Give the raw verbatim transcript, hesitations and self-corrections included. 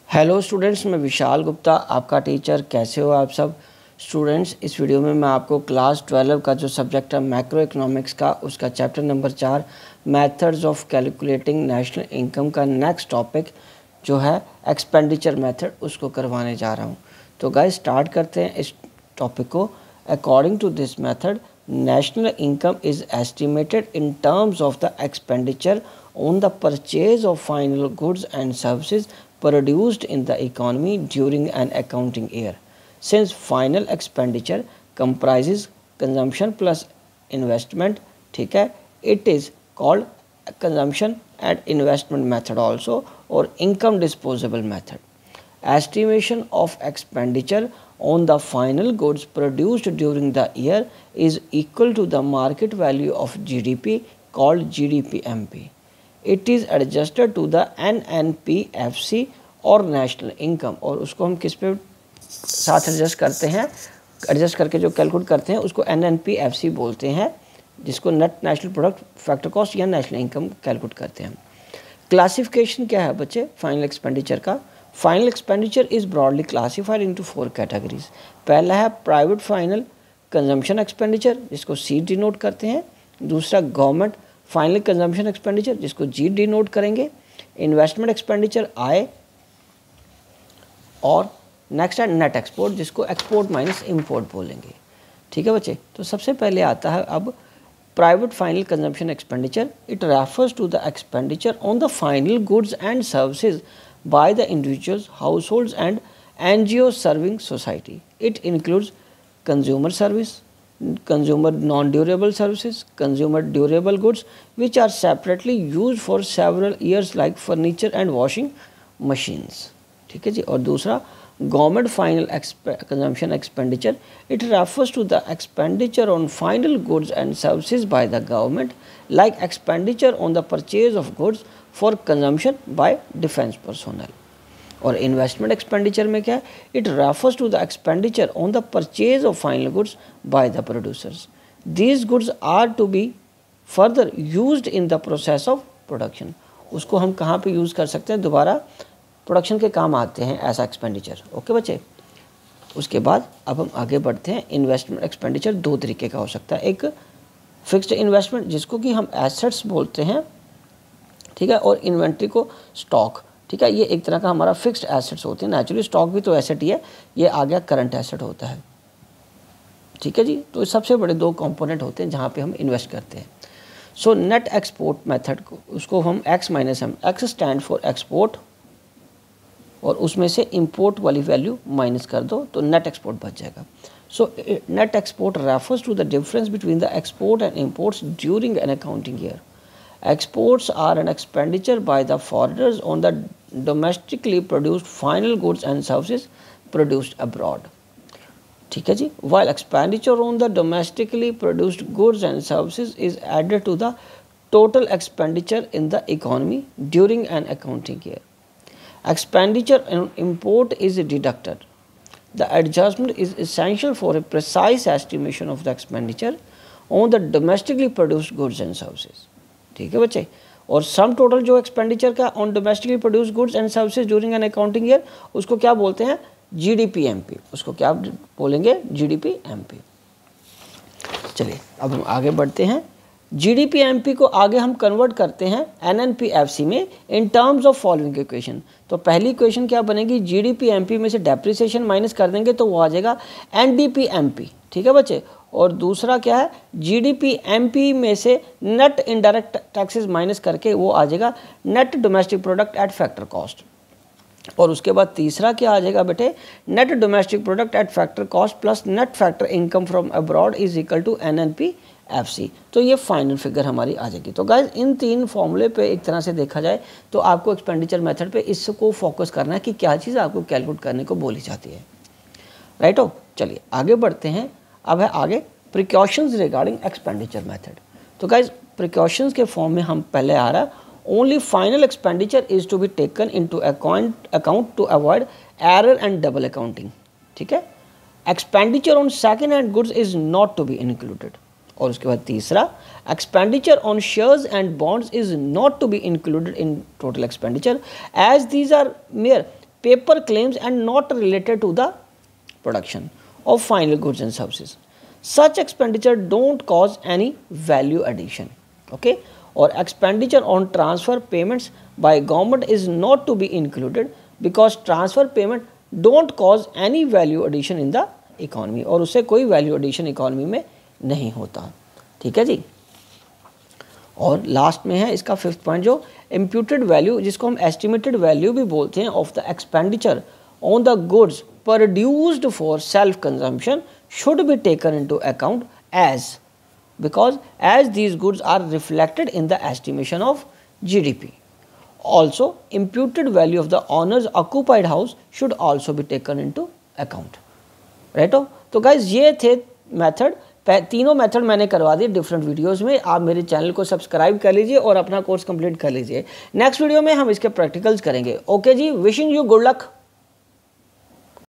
Hello students, मैं विशाल गुप्ता आपका teacher. कैसे हो आप सब स्टूडेंट्स। इस वीडियो में मैं आपको क्लास ट्वेल्व का जो सब्जेक्ट है मैक्रो इकोनॉमिक्स का, उसका चैप्टर नंबर चार methods of calculating national income का नेक्स्ट टॉपिक जो है एक्सपेंडिचर मेथड, उसको करवाने जा रहा हूँ। तो गाइस स्टार्ट करते हैं इस टॉपिक को। According to this method, national income is estimated in terms of the expenditure on the purchase of final goods and services produced in the economy during an accounting year. Since final expenditure comprises consumption plus investment, ठीक है, it is called consumption and investment method also, or income disposable method. Estimation of expenditure on the final goods produced during the year is equal to the market value of G D P, called G D P M P. It is adjusted to the N N P F C और national income, और उसको हम किस पे साथ adjust करते हैं, adjust करके जो कैलकुलेट करते हैं उसको N N P F C बोलते हैं, जिसको net national product factor cost या नेशनल इनकम कैलकुलेट करते हैं। क्लासिफिकेशन क्या है बच्चे फाइनल एक्सपेंडिचर का? Final expenditure is broadly classified into four categories. पहला है प्राइवेट फाइनल कंजम्पशन एक्सपेंडिचर, जिसको सी डिनोट करते हैं। दूसरा गवर्नमेंट फाइनल कंजम्पशन एक्सपेंडिचर, जिसको जी डिनोट करेंगे। इन्वेस्टमेंट एक्सपेंडिचर आय, और नेक्स्ट है नेट एक्सपोर्ट, जिसको एक्सपोर्ट माइनस इंपोर्ट बोलेंगे। ठीक है बच्चे, तो सबसे पहले आता है अब private final consumption expenditure. It refers to the expenditure on the final goods and services by the individuals, households and N G Os serving society. It includes consumer service, consumer non-durable services, consumer durable goods which are separately used for several years like furniture and washing machines. ठीक है जी। और दूसरा government final consumption expenditure. It refers to the expenditure on final goods and services by the government, like expenditure on the purchase of goods for consumption by defense personnel. और investment expenditure में क्या है? It refers to the expenditure on the purchase of final goods by the producers. These goods are to be further used in the process of production. उसको हम कहाँ पे use कर सकते हैं? दोबारा प्रोडक्शन के काम आते हैं ऐसा एक्सपेंडिचर। ओके बच्चे, उसके बाद अब हम आगे बढ़ते हैं। इन्वेस्टमेंट एक्सपेंडिचर दो तरीके का हो सकता है। एक फिक्स्ड इन्वेस्टमेंट, जिसको कि हम एसेट्स बोलते हैं, ठीक है, और इन्वेंट्री को स्टॉक। ठीक है, ये एक तरह का हमारा फिक्स्ड एसेट्स होते हैं। नेचुरली स्टॉक भी तो एसेट ही है, ये आ गया करंट एसेट होता है। ठीक है जी, तो सबसे बड़े दो कंपोनेंट होते हैं जहाँ पे हम इन्वेस्ट करते हैं। सो नेट एक्सपोर्ट मेथड को, उसको हम X minus M, X stand for export, और उसमें से इंपोर्ट वाली वैल्यू माइनस कर दो तो नेट एक्सपोर्ट बच जाएगा। So net export refers to the difference between the export and imports during an accounting year. Exports are an expenditure by the foreigners on the domestically produced final goods and services produced abroad. ठीक है जी। While expenditure on the domestically produced goods and services is added to the total expenditure in the economy during an accounting year. Expenditure on import is deducted. The adjustment is essential for a precise estimation of the expenditure on the domestically produced goods and services. ठीक है बच्चे, और sum total जो expenditure का on domestically produce goods and services during an accounting year, उसको क्या बोलते हैं? GDP MP. उसको क्या बोलेंगे? GDP MP. चलिए अब हम आगे बढ़ते हैं। जीडीपी एमपी को आगे हम कन्वर्ट करते हैं एनएनपीएफसी में in terms of following equation. तो पहली इक्वेशन क्या बनेगी? जीडीपी एमपी में से डेप्रिसिएशन माइनस कर देंगे तो वो आ जाएगा एनडीपी एमपी। ठीक है बच्चे, और दूसरा क्या है? जीडीपी एमपी में से नेट इनडायरेक्ट टैक्सेस माइनस करके वो आ जाएगा net domestic product at factor cost. और उसके बाद तीसरा क्या आ जाएगा बेटे? Net domestic product at factor cost plus net factor income from abroad is equal to NNPFC. तो ये फाइनल फिगर हमारी आ जाएगी। तो गाइस इन तीन फॉर्मूले पे एक तरह से देखा जाए तो आपको एक्सपेंडिचर मेथड पे इसको फोकस करना है कि क्या चीज़ आपको कैलकुलेट करने को बोली जाती है। राइट हो, चलिए आगे बढ़ते हैं। अब है आगे प्रिकॉशंस रिगार्डिंग एक्सपेंडिचर मेथड। तो गाइज प्रिकॉशंस के फॉर्म में हम पहले आ रहा है only final expenditure is to be taken into account account to avoid error and double accounting. ठीक है, expenditure on second hand goods is not to be included. और उसके बाद तीसरा, expenditure on shares and bonds is not to be included in total expenditure as these are mere paper claims and not related to the production of final goods and services. Such expenditure don't cause any value addition. Okay, or expenditure on transfer payments by government is not to be included because transfer payment don't cause any value addition in the economy. और उससे कोई value addition economy में नहीं होता. ठीक है जी. और last में है इसका फिफ्थ पॉइंट जो imputed value, जिसको हम estimated value भी बोलते हैं, of the expenditure on the goods produced for self consumption should be taken into account as because as these goods are reflected in the estimation of G D P. Also, imputed value of the owner's occupied house should also be taken into account. Right? तो guys ये थे method, तीनों method मैंने करवा दिए different videos में. आप मेरे चैनल को सब्सक्राइब कर लीजिए और अपना कोर्स कंप्लीट कर लीजिए. नेक्स्ट वीडियो में हम इसके प्रैक्टिकल्स करेंगे. ओके जी, विशिंग यू गुड लक.